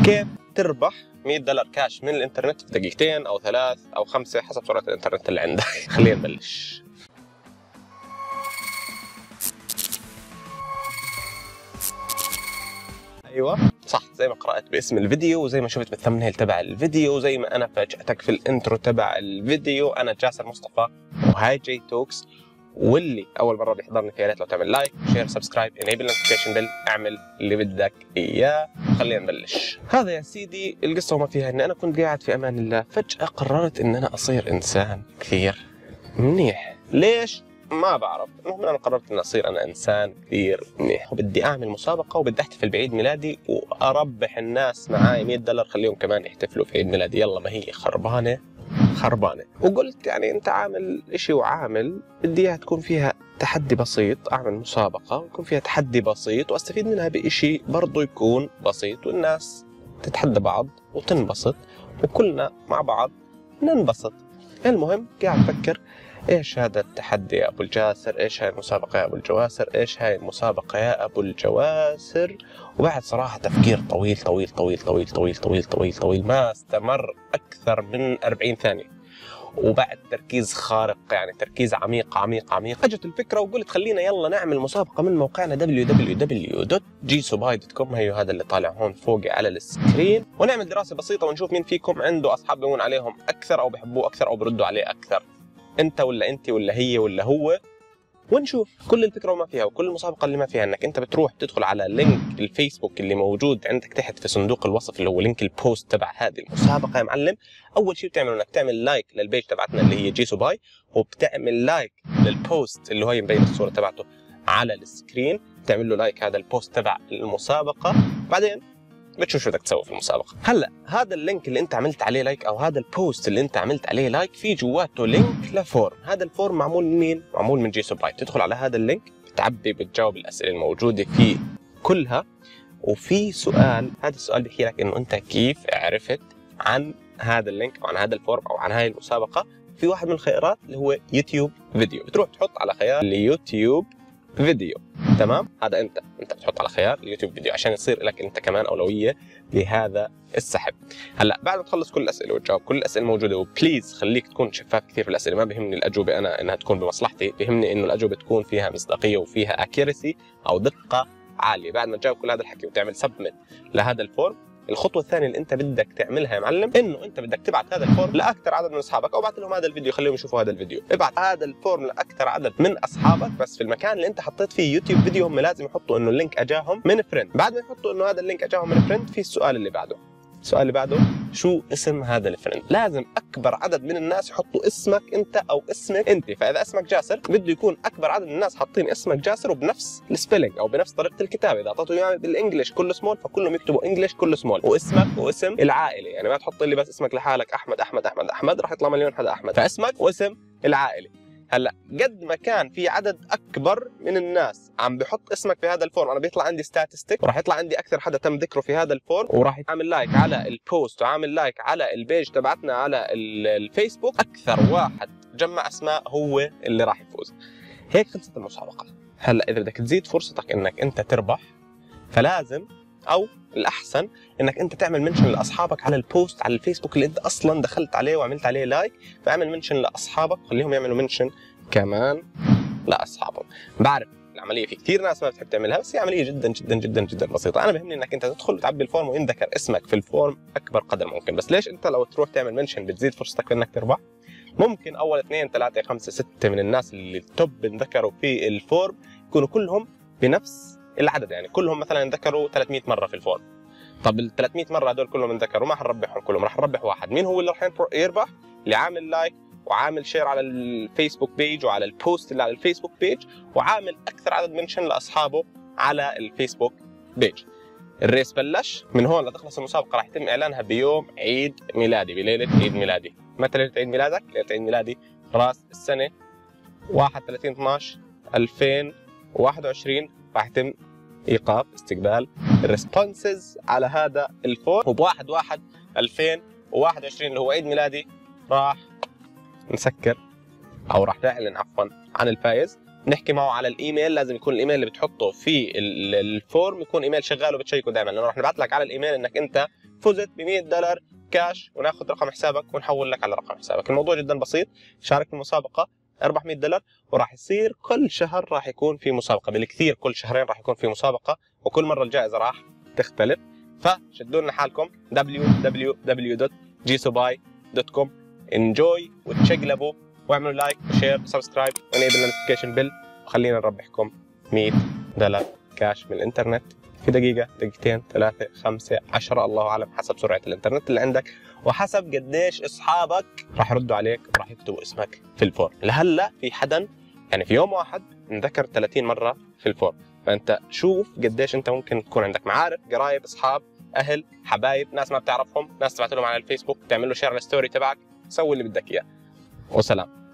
كيف تربح $100 كاش من الانترنت في دقيقتين او 3 أو 5 حسب سرعة الانترنت اللي عندك. خلينا نبلش. ايوه صح، زي ما قرأت باسم الفيديو وزي ما شفت بالثمنيل تبع الفيديو وزي ما انا فاجأتك في الانترو تبع الفيديو، انا جاسر مصطفى وهاي جي توكس، واللي اول مره بيحضرني فيها ريت لو تعمل لايك شير سبسكرايب انيبل نوتيفيكيشن بيل، اعمل اللي بدك اياه. خلينا نبلش. هذا يا سيدي القصه وما فيها، ان انا كنت قاعد في امان الله، فجاه قررت ان انا اصير انسان كثير منيح. ليش؟ ما بعرف، المهم انا قررت اني اصير انا انسان كثير منيح، وبدي اعمل مسابقه وبدي احتفل بعيد ميلادي واربح الناس معاي $100 خليهم كمان يحتفلوا في عيد ميلادي. يلا ما هي خربانه. وقلت يعني انت عامل اشي وعامل، بدي اياها تكون فيها تحدي بسيط، اعمل مسابقه ويكون فيها تحدي بسيط واستفيد منها باشي برضه يكون بسيط، والناس تتحدى بعض وتنبسط وكلنا مع بعض ننبسط. المهم قاعد افكر ايش هذا التحدي يا ابو الجاسر، ايش هاي المسابقه يا ابو الجواسر، ايش هاي المسابقه يا ابو الجواسر. وبعد صراحه تفكير طويل طويل طويل طويل طويل طويل طويل طويل ما استمر اكثر من 40 ثانيه، وبعد تركيز خارق، يعني تركيز عميق عميق عميق، اجت الفكره وقلت خلينا يلا نعمل مسابقه من موقعنا www.gsubai.com، هي هذا اللي طالع هون فوقي على السكرين، ونعمل دراسه بسيطه ونشوف مين فيكم عنده اصحاب بيهون عليهم اكثر او بحبوه اكثر او بردوا عليه اكثر، انت ولا انت ولا هي ولا هو، ونشوف. كل الفكره وما فيها وكل المسابقه اللي ما فيها انك انت بتروح تدخل على لينك الفيسبوك اللي موجود عندك تحت في صندوق الوصف اللي هو لينك البوست تبع هذه المسابقه يا معلم. اول شيء بتعمله انك تعمل لايك للبيج تبعتنا اللي هي جي سوباي، وبتعمل لايك للبوست اللي هو مبين الصوره تبعته على السكرين، بتعمل له لايك هذا البوست تبع المسابقه، بعدين بتشوف شو بدك تسوي في المسابقه. هلا هذا اللينك اللي انت عملت عليه لايك او هذا البوست اللي انت عملت عليه لايك في جواته لينك لفورم، هذا الفورم معمول من مين؟ معمول من جي سوباي. تدخل على هذا اللينك بتعبي بتجاوب الاسئله الموجوده فيه كلها، وفي سؤال، هذا السؤال بيحكي لك انه انت كيف عرفت عن هذا اللينك او عن هذا الفورم او عن هاي المسابقه. في واحد من الخيارات اللي هو يوتيوب فيديو، بتروح تحط على خيار اليوتيوب فيديو، تمام؟ هذا انت بتحط على خيار اليوتيوب فيديو عشان يصير لك انت كمان اولويه بهذا السحب. هلا بعد ما تخلص كل الاسئله وتجاوب كل الاسئله الموجوده، وبليز خليك تكون شفاف كثير في الاسئله، ما بيهمني الاجوبه انا انها تكون بمصلحتي، بيهمني انه الاجوبه تكون فيها مصداقيه وفيها اكيرسي او دقه عاليه. بعد ما تجاوب كل هذا الحكي وتعمل سبمت لهذا الفورم، الخطوه الثانيه اللي انت بدك تعملها يا معلم انه انت بدك تبعت هذا الفورم لاكثر عدد من اصحابك، او ابعت لهم هذا الفيديو خليهم يشوفوا هذا الفيديو. ابعت هذا الفورم لاكثر عدد من اصحابك، بس في المكان اللي انت حطيت فيه يوتيوب فيديو هم لازم يحطوا انه اللينك اجاهم من فريند. بعد ما يحطوا انه هذا اللينك اجاهم من فريند، في السؤال اللي بعده. السؤال اللي بعده شو اسم هذا الفريند؟ لازم اكبر عدد من الناس يحطوا اسمك انت او اسمك انت، فاذا اسمك جاسر بده يكون اكبر عدد من الناس حاطين اسمك جاسر وبنفس السبيلنج او بنفس طريقه الكتابه. اذا اعطيته اياه بالانجلش كله سمول فكلهم يكتبوا انجلش كله سمول، واسمك واسم العائله، يعني ما تحط لي بس اسمك لحالك احمد احمد احمد احمد راح يطلع مليون حدا احمد، فاسمك واسم العائله. هلا قد ما كان في عدد اكبر من الناس عم بحط اسمك في هذا الفورم، انا بيطلع عندي ستاتستيك وراح يطلع عندي اكثر حدا تم ذكره في هذا الفورم وراح يعمل لايك على البوست وعامل لايك على البيج تبعتنا على الفيسبوك، اكثر واحد جمع اسماء هو اللي راح يفوز. هيك خلصت المسابقه. هلا اذا بدك تزيد فرصتك انك انت تربح، فلازم او الاحسن انك انت تعمل منشن لاصحابك على البوست على الفيسبوك اللي انت اصلا دخلت عليه وعملت عليه لايك، فاعمل منشن لاصحابك وخليهم يعملوا منشن كمان لاصحابهم. بعرف العمليه في كثير ناس ما بتحب تعملها، بس هي عمليه جدا جدا جدا جدا بسيطه. انا بهمني انك انت تدخل وتعبي الفورم وينذكر اسمك في الفورم اكبر قدر ممكن. بس ليش انت لو تروح تعمل منشن بتزيد فرصتك في انك تربح؟ ممكن اول 2 3 5 6 من الناس اللي التوب انذكروا في الفورم يكونوا كلهم بنفس العدد، يعني كلهم مثلا انذكروا 300 مره في الفورم. طب ال 300 مره هدول كلهم انذكروا، ما حنربحهم كلهم، راح نربح واحد. مين هو اللي راح يربح؟ اللي عامل لايك وعامل شير على الفيسبوك بيج وعلى البوست اللي على الفيسبوك بيج وعامل اكثر عدد منشن لاصحابه على الفيسبوك بيج. الريس بلش من هون لتخلص المسابقه، راح يتم اعلانها بيوم عيد ميلادي، بليله عيد ميلادي. متى ليله عيد ميلادك؟ ليله عيد ميلادي راس السنه 31/12/2021 راح يتم ايقاف استقبال الريسبونسز على هذا الفورم، وب1/1/2021 اللي هو عيد ميلادي راح نسكر او راح نعلن عفوا عن الفائز. نحكي معه على الايميل، لازم يكون الايميل اللي بتحطه في الفورم يكون ايميل شغال وبتشيكه دائما، لانه راح نبعث لك على الايميل انك انت فزت ب $100 كاش، وناخذ رقم حسابك ونحول لك على رقم حسابك. الموضوع جدا بسيط، شارك في المسابقه، اربح $100، وراح يصير كل شهر راح يكون في مسابقه، بالكثير كل شهرين راح يكون في مسابقه، وكل مره الجائزه راح تختلف. فشدوا لنا حالكم www.gsubai.com. انجوي وتشقلبوا، واعملوا لايك وشير وسبسكرايب ونيبل النوتيفيكيشن بيل، وخلينا نربحكم $100 كاش من الانترنت في دقيقة، دقيقتين، 3، 5، 10، الله أعلم حسب سرعة الإنترنت اللي عندك، وحسب قديش أصحابك راح يردوا عليك وراح يكتبوا اسمك في الفورم. لهلا في حدا يعني في يوم واحد انذكر 30 مرة في الفورم، فأنت شوف قديش أنت ممكن تكون عندك معارف، قرايب، أصحاب، أهل، حبايب، ناس ما بتعرفهم، ناس تبعت لهم على الفيسبوك، تعمل له شير على الستوري تبعك، سوي اللي بدك إياه. وسلام.